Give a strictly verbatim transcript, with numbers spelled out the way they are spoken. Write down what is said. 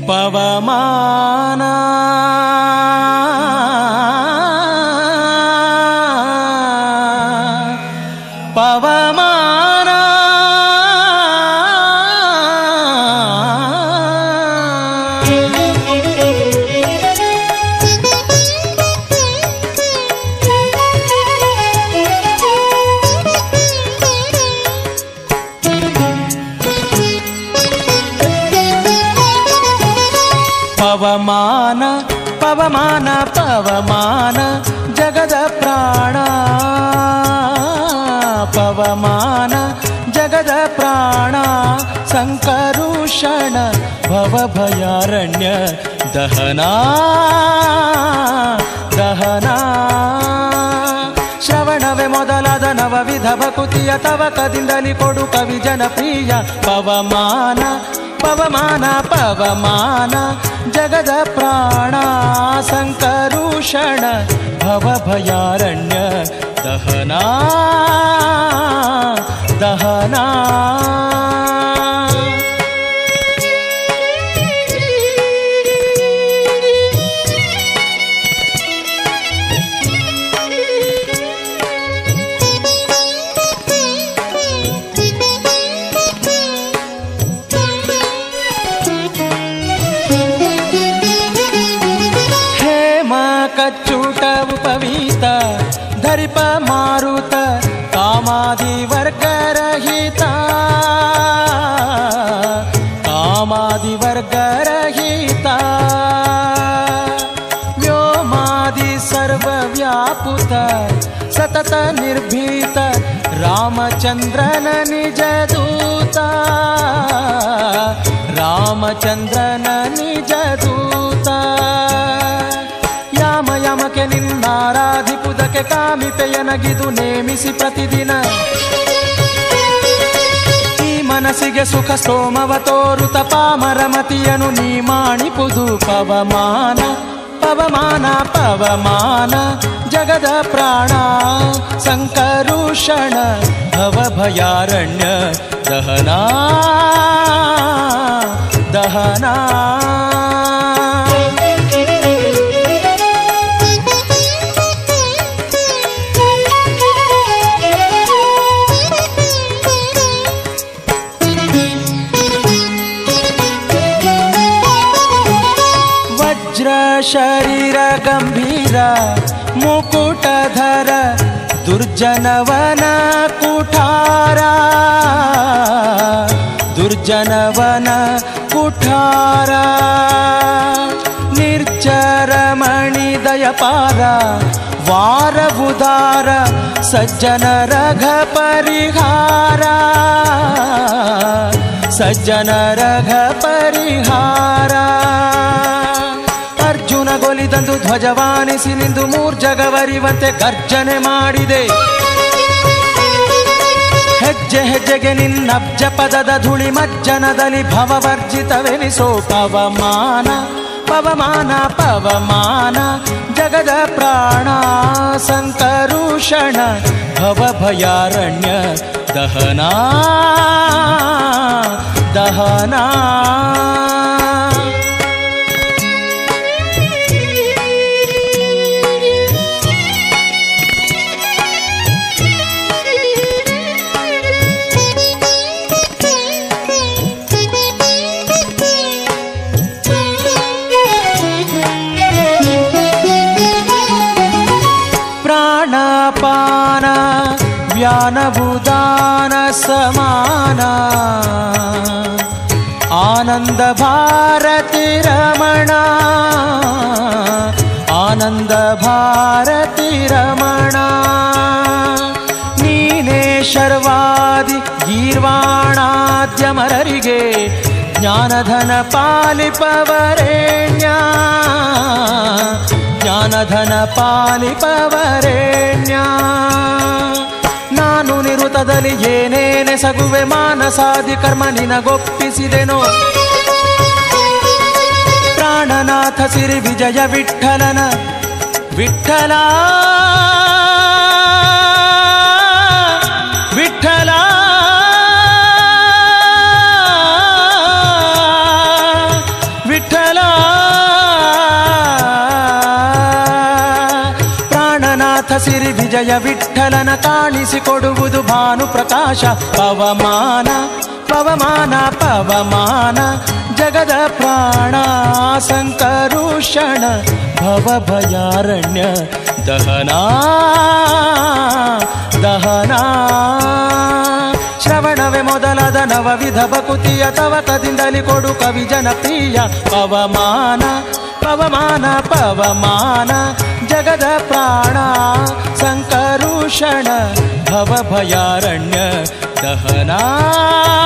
ಪವಮಾನ ಪವಮಾನ ಪವಮಾನ ಪವಮಾನ ಪವಮಾನ ಜಗದ ಪ್ರಾಣ ಪವಮಾನ ಜಗದ ಪ್ರಾಣ ಸಂಕರುಷಣ ಭವಭಯಾರಣ್ಯ ದಹನ ದಹನ ಶ್ರವಣವೇ ಮೊದಲಾದ ನವವಿಧ ಭಕುತಿಯ ತವಕದಿಂದಲಿ ಕೊಡು ಕವಿ ಜನಪ್ರಿಯ ಪವಮಾನ ಪವಮಾನ ಪವಮಾನ ಜಗದ ಪ್ರಾಣ ಸಂಕರುಷಣ ಭವಭಯಾರಣ್ಯ ದಹನ ದಹನ ಕಚ್ಚೂಟ ಉಪವೀತ ಧರಿಪ ಮಾರುತ ಕಾಮಾದಿ ವರ್ಗರಹಿತ ಕಾಮಾದಿ ವರ್ಗರಹಿತ ವ್ಯೋಮಾದಿ ಸರ್ವವ್ಯಾಪುತ ಸತತ ನಿರ್ಭೀತ ರಾಮಚಂದ್ರನ ನಿಜ ದೂತ ರಾಮಚಂದ್ರನ ನಿಜ ದೂತ ಯಾಮ ಯಮಕೆ ನಿನ್ನಾರಾಧಿಪುದಕ್ಕೆ ಕಾಮಿಪೆಯನಗಿದು ನೇಮಿಸಿ ಪ್ರತಿದಿನ ಈ ಮನಸ್ಸಿಗೆ ಸುಖ ಸೋಮವ ತೋರುತ ಪಾಮರಮತಿಯನು ನೀ ಮಾಣಿಪುದು ಪವಮಾನ ಪವಮಾನ ಪವಮಾನ ಜಗದ ಪ್ರಾಣ ಸಂಕರುಷಣ ಭವಭಯಾರಣ್ಯ ದಹನ ದಹನ ಶರೀರ ಗಂಭೀರ ಮುಕುಟಧರ ದುರ್ಜನವನ ಕುಠಾರ ದುರ್ಜನವನ ಕುಠಾರ ನಿರ್ಜರ ಮಣಿದಯಪಾರ ವಾರಬುಧಾರ ಸಜ್ಜನ ರಘ ಪರಿಹಾರ ಸಜ್ಜನ ರಘ ಪರಿಹಾರ ಗೊಲಿದಂದು ಧ್ವಜವಾನಿಸಿ ನಿಂದು ಮೂರ್ಜಗವರಿವಂತೆ ಗರ್ಜನೆ ಮಾಡಿದೆ ಹೆಜ್ಜೆ ಹೆಜ್ಜೆಗೆ ನಿನ್ನಬ್ಜ ಪದದ ಧೂಳಿ ಮಜ್ಜನದಲ್ಲಿ ಭವವರ್ಜಿತವೆನಿಸೋ ಪವಮಾನ ಪವಮಾನ ಪವಮಾನ ಜಗದ ಪ್ರಾಣ ಸಂಕರುಷಣ ಭವಭಯಾರಣ್ಯ ದಹನ ದಹನ ಪ್ರಾಣಪಾನ ವ್ಯಾನಭುದಾನ ಸಮಾನ ಆನಂದ ಭಾರತಿ ರಮಣ ಆನಂದ ಭಾರತಿ ರಮಣ ನೀನೇ ಶರ್ವಾದಿ ಗೀರ್ವಾಣಾದ್ಯಮರರಿಗೆ ಜ್ಞಾನಧನ ಪಾಲಿಪವರೇಣ್ಯ ಜ್ಞಾನಧನ ಪಾಲಿಪವರೇಣ್ಯ ನಾನು ನಿರುತದಲ್ಲಿ ಏನೇನೆ ಸಗುವೆ ಮಾನಸಾದಿ ಕರ್ಮ ನಿನಗೊಪ್ಪಿಸಿದೆನೋ ಪ್ರಾಣನಾಥ ಸಿರಿ ವಿಜಯ ವಿಠಲನ ವಿಠಲ ವಿಠಲ ವಿಠಲ ವಿಜಯ ವಿಠಲನ ಕಾಣಿಸಿಕೊಡುವುದು ಭಾನು ಪ್ರಕಾಶ. ಪವಮಾನ ಪವಮಾನ ಪವಮಾನ ಜಗದ ಪ್ರಾಣ ಸಂಕರುಷಣ ಭವಭಯಾರಣ್ಯ ದಹನ ದಹನ. ಶ್ರವಣವೇ ಮೊದಲಾದ ನವವಿಧ ಭಕುತಿಯ ತವಕದಿಂದಲಿ ಕೊಡು ಕವಿ ಜನಪ್ರಿಯ. ಪವಮಾನ ಪವಮಾನ ಪವಮಾನ ಜಗದ ಪ್ರಾಣ ಸಂಕರುಷಣ ಭವಭಯಾರಣ್ಯ ದಹನ.